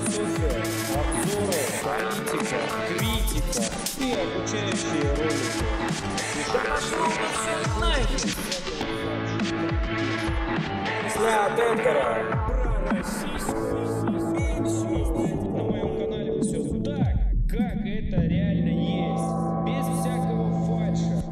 СЗ, обзоры, политика, критика и обучающие ролики. Да пошел вы все нахер! Мысля от Эдгара. Про российскую пенсию. На моем канале все так, как это реально есть. Без всякого фальша.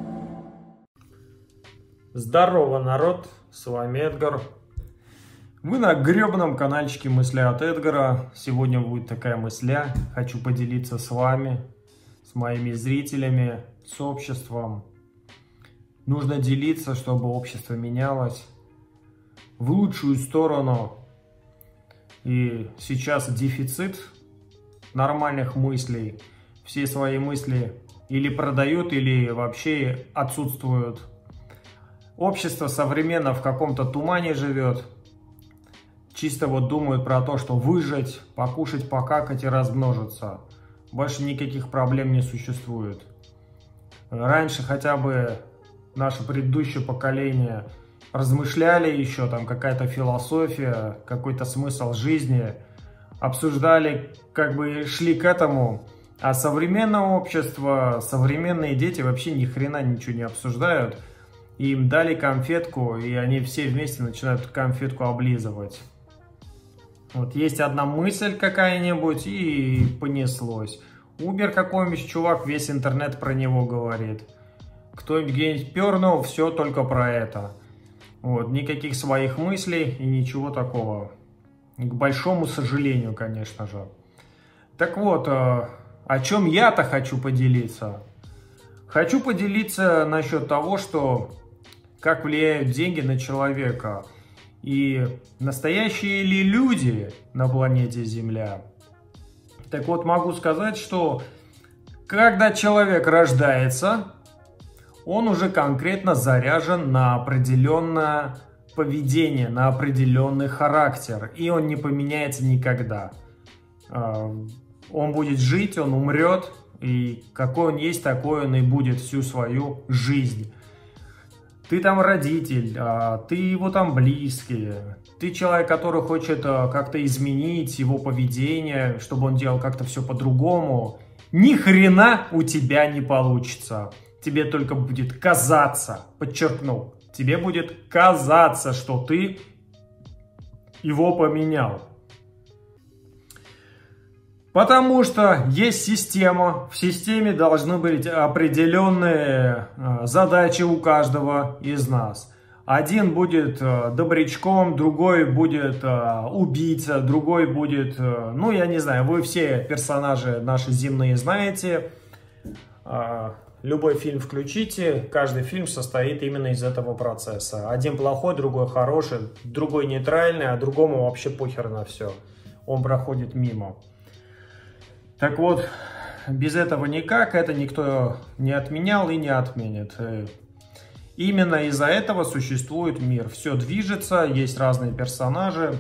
Здорово, народ! С вами Эдгар. Вы на гребаном каналчике Мысли от Эдгара. Сегодня будет такая мысля. Хочу поделиться с вами, с моими зрителями, с обществом. Нужно делиться, чтобы общество менялось в лучшую сторону. И сейчас дефицит нормальных мыслей. Все свои мысли или продают, или вообще отсутствуют. Общество современно в каком-то тумане живет. Чисто вот думают про то, что выжить, покушать, покакать и размножиться. Больше никаких проблем не существует. Раньше хотя бы наше предыдущее поколение размышляли еще, там какая-то философия, какой-то смысл жизни. Обсуждали, как бы шли к этому. А современное общество, современные дети вообще ни хрена ничего не обсуждают. Им дали конфетку, и они все вместе начинают конфетку облизывать. Вот есть одна мысль какая-нибудь, и понеслось. Убер какой-нибудь чувак, весь интернет про него говорит. Кто-нибудь где-нибудь пернул, все только про это. Вот, никаких своих мыслей и ничего такого. К большому сожалению, конечно же. Так вот, о чем я-то хочу поделиться? Хочу поделиться насчет того, что как влияют деньги на человека. И настоящие ли люди на планете Земля? Так вот, могу сказать, что когда человек рождается, он уже конкретно заряжен на определенное поведение, на определенный характер. И он не поменяется никогда. Он будет жить, он умрет. И какой он есть, такой он и будет всю свою жизнь. Ты там родитель, ты его там близкий, ты человек, который хочет как-то изменить его поведение, чтобы он делал как-то все по-другому. Ни хрена у тебя не получится. Тебе только будет казаться, подчеркну, тебе будет казаться, что ты его поменял. Потому что есть система, в системе должны быть определенные задачи у каждого из нас. Один будет добрячком, другой будет убийца, другой будет, ну я не знаю, вы все персонажи наши земные знаете. Любой фильм включите, каждый фильм состоит именно из этого процесса. Один плохой, другой хороший, другой нейтральный, а другому вообще похер на все. Он проходит мимо. Так вот, без этого никак, это никто не отменял и не отменит. Именно из-за этого существует мир. Все движется, есть разные персонажи.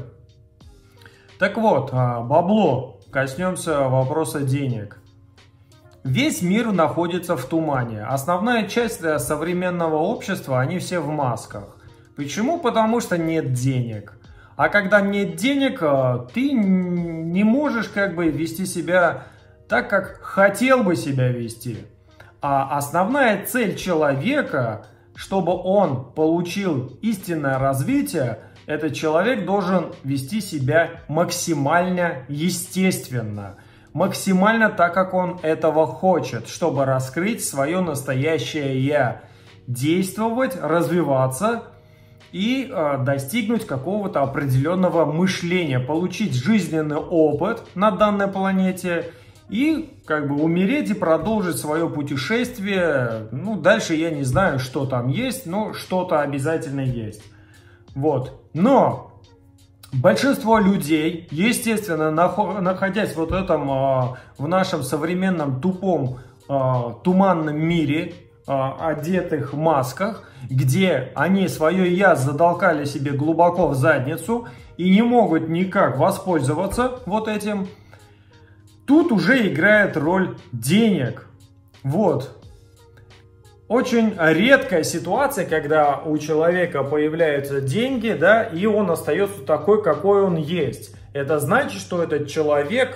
Так вот, бабло. Коснемся вопроса денег. Весь мир находится в тумане. Основная часть современного общества, они все в масках. Почему? Потому что нет денег. А когда нет денег, ты не можешь как бы вести себя так, как хотел бы себя вести. А основная цель человека, чтобы он получил истинное развитие, этот человек должен вести себя максимально естественно. Максимально так, как он этого хочет, чтобы раскрыть свое настоящее «я». Действовать, развиваться и достигнуть какого-то определенного мышления, получить жизненный опыт на данной планете и как бы умереть и продолжить свое путешествие. Ну, дальше я не знаю, что там есть, но что-то обязательно есть. Вот. Но большинство людей, естественно, находясь вот в этом, в нашем современном тупом, туманном мире, одетых в масках, где они свое «я» затолкали себе глубоко в задницу и не могут никак воспользоваться вот этим, тут уже играет роль денег. Вот. Очень редкая ситуация, когда у человека появляются деньги, да, и он остается такой, какой он есть. это значит, что этот человек,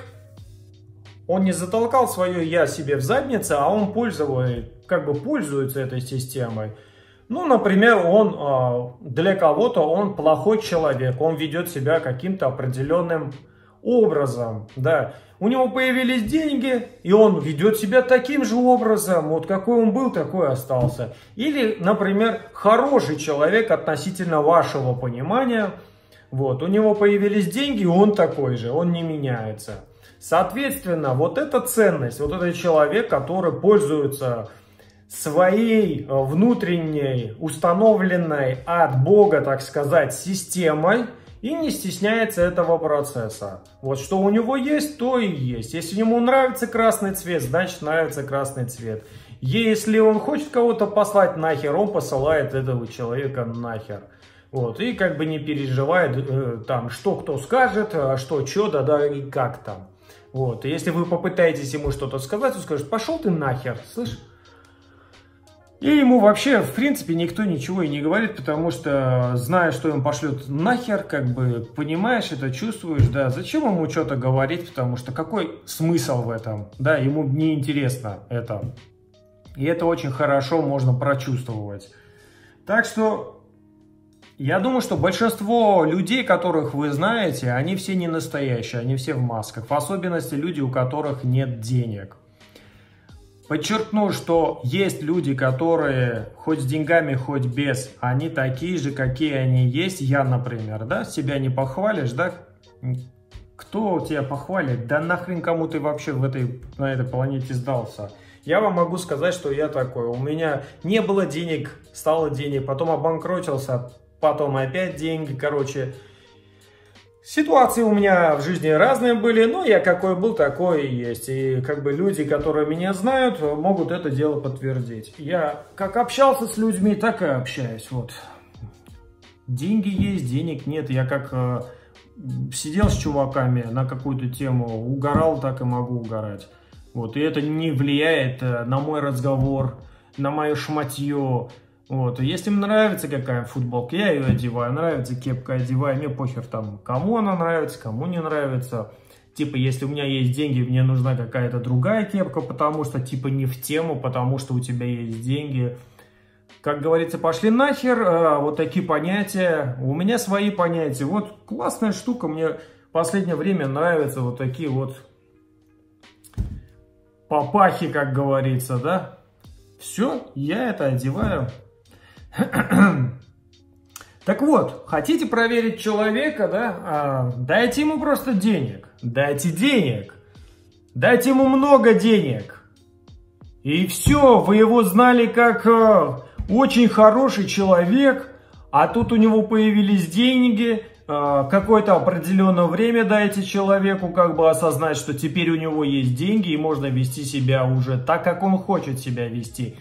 он не затолкал свое «я» себе в задницу, а он пользуется этой системой. Ну, например, для кого-то он плохой человек, он ведет себя каким-то определенным образом, да. У него появились деньги, и он ведет себя таким же образом, вот какой он был, такой остался. Или, например, хороший человек относительно вашего понимания, вот, у него появились деньги, и он такой же, он не меняется. Соответственно, вот эта ценность, вот этот человек, который пользуется своей внутренней, установленной от Бога, так сказать, системой, и не стесняется этого процесса. Вот что у него есть, то и есть. Если ему нравится красный цвет, значит нравится красный цвет. Если он хочет кого-то послать нахер, он посылает этого человека нахер. Вот, и как бы не переживает, там, что кто скажет, что, да и как там. Вот, и если вы попытаетесь ему что-то сказать, он скажет: пошел ты нахер, слышь? И ему вообще, в принципе, никто ничего и не говорит, потому что, зная, что им пошлют нахер, как бы, понимаешь это, чувствуешь, да, зачем ему что-то говорить, потому что какой смысл в этом, да, ему не интересно это. И это очень хорошо можно прочувствовать. Так что, я думаю, что большинство людей, которых вы знаете, они все не настоящие, они все в масках, в особенности люди, у которых нет денег. Подчеркну, что есть люди, которые хоть с деньгами, хоть без, они такие же, какие они есть. Я, например, да, себя не похвалишь, да? Кто тебя похвалит? Да нахрен кому ты вообще на этой планете сдался? Я вам могу сказать, что я такой. У меня не было денег, стало денег, потом обанкротился, потом опять деньги, короче. Ситуации у меня в жизни разные были, но я какой был, такой и есть. И как бы люди, которые меня знают, могут это дело подтвердить. Я как общался с людьми, так и общаюсь. Вот. Деньги есть, денег нет. Я как сидел с чуваками на какую-то тему, угорал, так и могу угорать. Вот. И это не влияет на мой разговор, на мое шматье. Вот. Если мне нравится какая футболка, я ее одеваю, нравится кепка, одеваю, мне похер там, кому она нравится, кому не нравится. Типа, если у меня есть деньги, мне нужна какая-то другая кепка, потому что, типа, не в тему, потому что у тебя есть деньги. Как говорится, пошли нахер, вот такие понятия. У меня свои понятия. Вот классная штука, мне в последнее время нравятся вот такие вот папахи, как говорится, да. Все, я это одеваю. Так вот, хотите проверить человека, да? Дайте ему просто денег. Дайте денег. Дайте ему много денег. И все, вы его знали как очень хороший человек, а тут у него появились деньги. Какое-то определенное время дайте человеку как бы осознать, что теперь у него есть деньги, и можно вести себя уже так, как он хочет себя вести,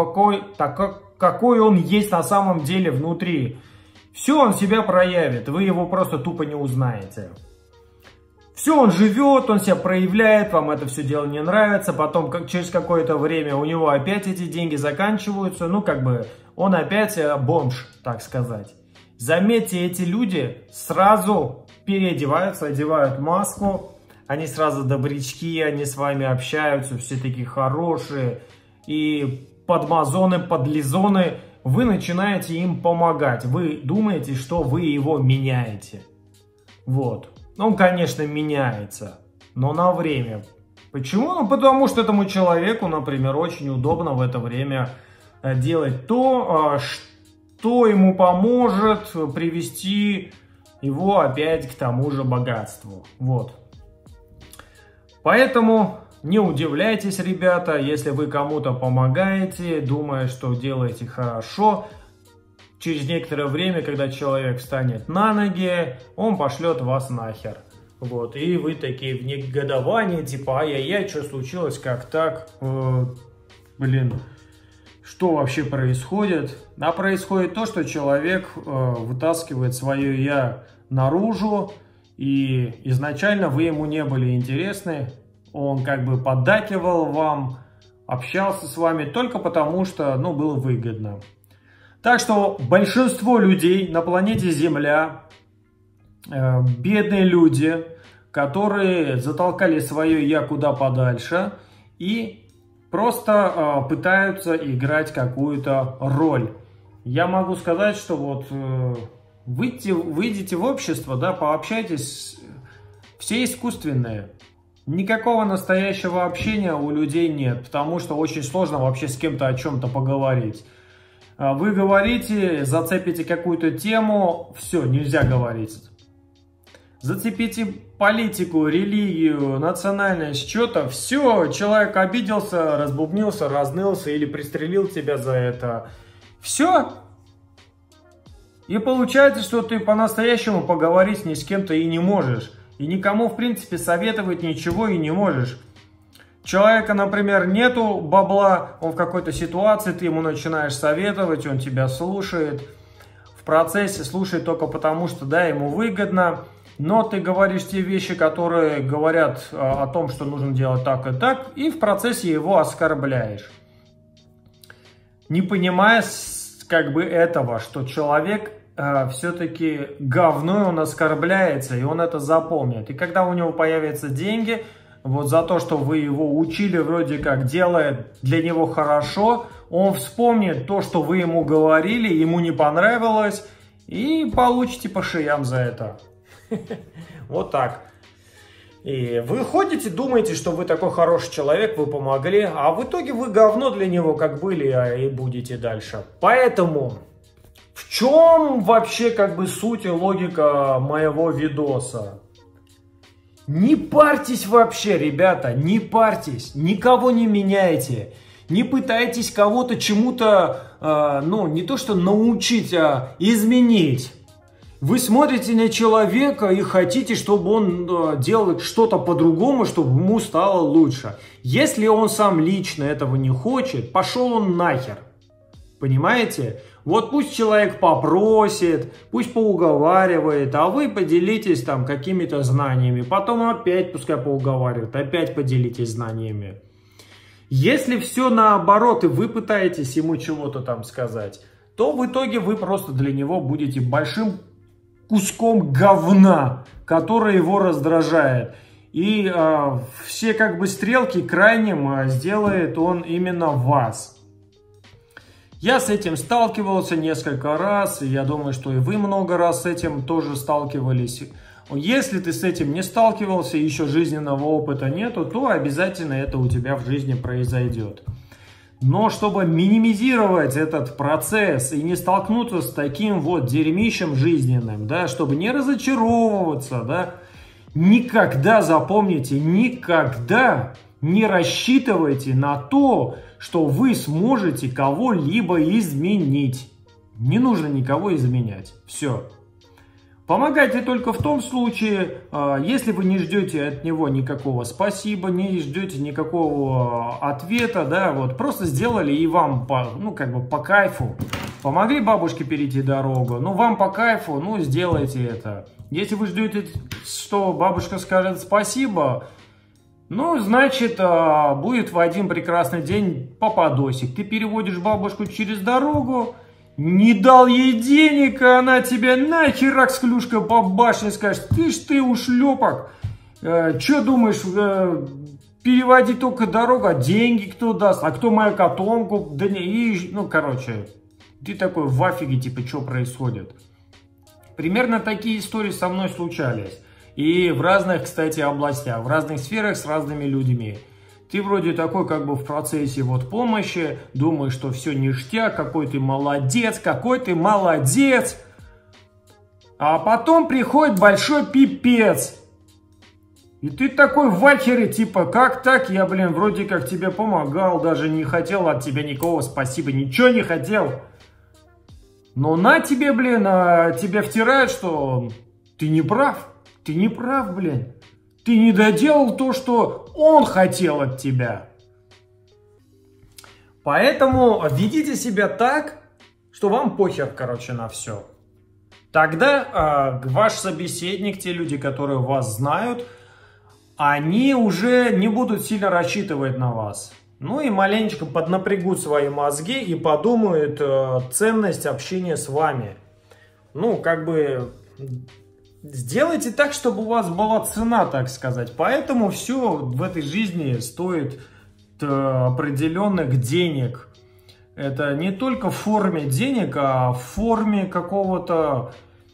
какой он есть на самом деле внутри. Все, он себя проявит, вы его просто тупо не узнаете. Все, он живет, он себя проявляет, вам это все дело не нравится, потом через какое-то время у него опять эти деньги заканчиваются, ну как бы он опять бомж, так сказать. Заметьте, эти люди сразу переодеваются, одевают маску, они сразу добрячки, они с вами общаются, все такие хорошие, и подмазоны, подлизоны, вы начинаете им помогать, вы думаете, что вы его меняете. Вот. Он, конечно, меняется, но на время. Почему? Ну, потому что этому человеку, например, очень удобно в это время делать то, что ему поможет привести его опять к тому же богатству. Вот. Поэтому не удивляйтесь, ребята, если вы кому-то помогаете, думая, что делаете хорошо. Через некоторое время, когда человек встанет на ноги, он пошлет вас нахер. Вот. И вы такие в негодовании, типа, ай-яй-яй, что случилось, как так? Блин, что вообще происходит? А происходит то, что человек вытаскивает свое «я» наружу, и изначально вы ему не были интересны. Он как бы поддакивал вам, общался с вами только потому, что, ну, было выгодно. Так что большинство людей на планете Земля, бедные люди, которые затолкали свое «я» куда подальше и просто пытаются играть какую-то роль. Я могу сказать, что вот выйдите в общество, да, пообщайтесь, все искусственные. Никакого настоящего общения у людей нет, потому что очень сложно вообще с кем-то о чем-то поговорить. Вы говорите, зацепите какую-то тему, все, нельзя говорить. Зацепите политику, религию, национальность, что-то, все, человек обиделся, разбубнился, разнылся или пристрелил тебя за это. Все. И получается, что ты по-настоящему поговорить ни с кем-то и не можешь. И никому, в принципе, советовать ничего и не можешь. Человека, например, нету бабла, он в какой-то ситуации, ты ему начинаешь советовать, он тебя слушает. В процессе слушает только потому, что, да, ему выгодно. Но ты говоришь те вещи, которые говорят о том, что нужно делать так, и в процессе его оскорбляешь. Не понимая как бы этого, что человек все-таки говно, он оскорбляется, и он это запомнит. И когда у него появятся деньги, вот за то, что вы его учили, вроде как делает для него хорошо, он вспомнит то, что вы ему говорили, ему не понравилось, и получите по шеям за это. Вот так. И вы ходите, думаете, что вы такой хороший человек, вы помогли, а в итоге вы говно для него как были, и будете дальше. Поэтому в чем вообще как бы суть и логика моего видоса? Не парьтесь вообще, ребята, не парьтесь, никого не меняйте. Не пытайтесь кого-то чему-то, не то что научить, а изменить. Вы смотрите на человека и хотите, чтобы он делал что-то по-другому, чтобы ему стало лучше. Если он сам лично этого не хочет, пошел он нахер. Понимаете? Вот пусть человек попросит, пусть поуговаривает, а вы поделитесь там какими-то знаниями. Потом опять пускай поуговаривает, опять поделитесь знаниями. Если все наоборот, и вы пытаетесь ему чего-то там сказать, то в итоге вы просто для него будете большим куском говна, который его раздражает. И все как бы стрелки крайним сделает он именно вас. Я с этим сталкивался несколько раз, и я думаю, что и вы много раз с этим тоже сталкивались. Если ты с этим не сталкивался, еще жизненного опыта нету, то обязательно это у тебя в жизни произойдет. Но чтобы минимизировать этот процесс и не столкнуться с таким вот дерьмищем жизненным, да, чтобы не разочаровываться, да, никогда, запомните, никогда не рассчитывайте на то, что вы сможете кого-либо изменить. Не нужно никого изменять. Все. Помогайте только в том случае, если вы не ждете от него никакого спасибо, не ждете никакого ответа, да, вот просто сделали и вам по кайфу. Помогли бабушке перейти дорогу, вам по кайфу, сделайте это. Если вы ждете, что бабушка скажет спасибо, значит, будет в один прекрасный день попадосик. Ты переводишь бабушку через дорогу, не дал ей денег, а она тебя нахерак с клюшкой по башне скажет: ты ушлепок, что думаешь, переводить только дорогу, а деньги кто даст, а кто мою котомку, да не, ты такой в афиге, типа, что происходит. Примерно такие истории со мной случались. И в разных, кстати, областях, в разных сферах с разными людьми. Ты вроде такой как бы в процессе вот помощи, думаешь, что все ништяк, какой ты молодец. А потом приходит большой пипец. И ты такой в ахере, типа, как так? Я, вроде как тебе помогал, даже не хотел от тебя никакого спасибо, ничего не хотел. Но на тебе, тебе втирают, что ты не прав. Ты не прав, Ты не доделал то, что он хотел от тебя. Поэтому ведите себя так, что вам похер, на все. Тогда ваш собеседник, те люди, которые вас знают, они уже не будут сильно рассчитывать на вас. И маленечко поднапрягут свои мозги и подумают ценность общения с вами. Сделайте так, чтобы у вас была цена, так сказать. Поэтому все в этой жизни стоит определенных денег. Это не только в форме денег, а в форме какого-то...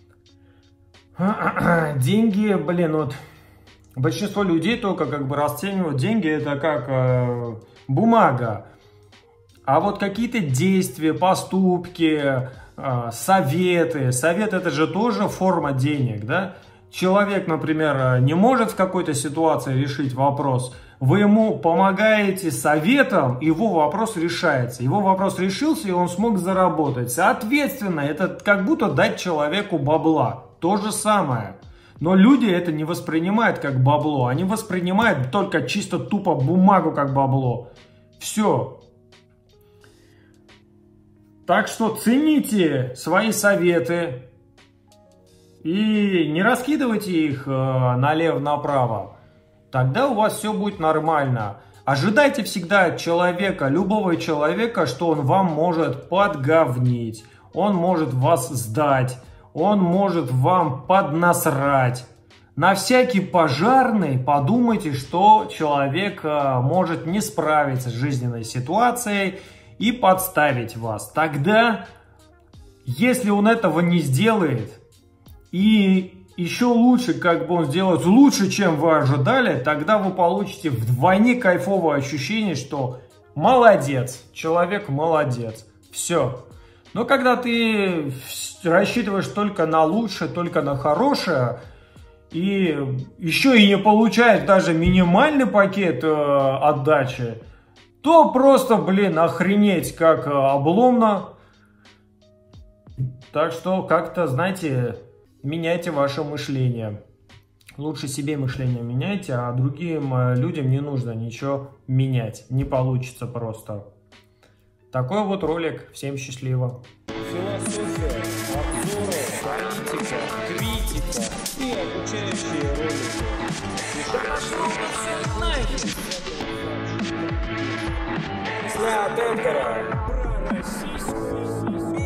Деньги, блин, вот... Большинство людей только как бы расценивают деньги, это как бумага. А вот какие-то действия, поступки, советы. Совет — это же тоже форма денег, да? Человек, например, не может в какой-то ситуации решить вопрос. Вы ему помогаете советом, его вопрос решается. Его вопрос решился, и он смог заработать. Соответственно, это как будто дать человеку бабла. То же самое. Но люди это не воспринимают как бабло. Они воспринимают только чисто тупо бумагу как бабло. Все. Так что цените свои советы. И не раскидывайте их налево-направо. Тогда у вас все будет нормально. Ожидайте всегда от человека, любого человека, что он вам может подговнить. Он может вас сдать. Он может вам поднасрать. На всякий пожарный подумайте, что человек может не справиться с жизненной ситуацией и подставить вас. Тогда, если он этого не сделает, и еще лучше, как бы он сделает лучше, чем вы ожидали, тогда вы получите вдвойне кайфовое ощущение, что молодец, человек молодец. Все. Но когда ты рассчитываешь только на лучшее, только на хорошее, и еще и не получаешь даже минимальный пакет отдачи, то просто, блин, охренеть как обломно. Так что как-то, знаете, меняйте ваше мышление. Лучше себе мышление меняйте, а другим людям не нужно ничего менять. Не получится просто. Такой вот ролик. Всем счастливо. Философия, обзоры, политика, критика и обучающие ролики. Мысля от Эдгара. Про российскую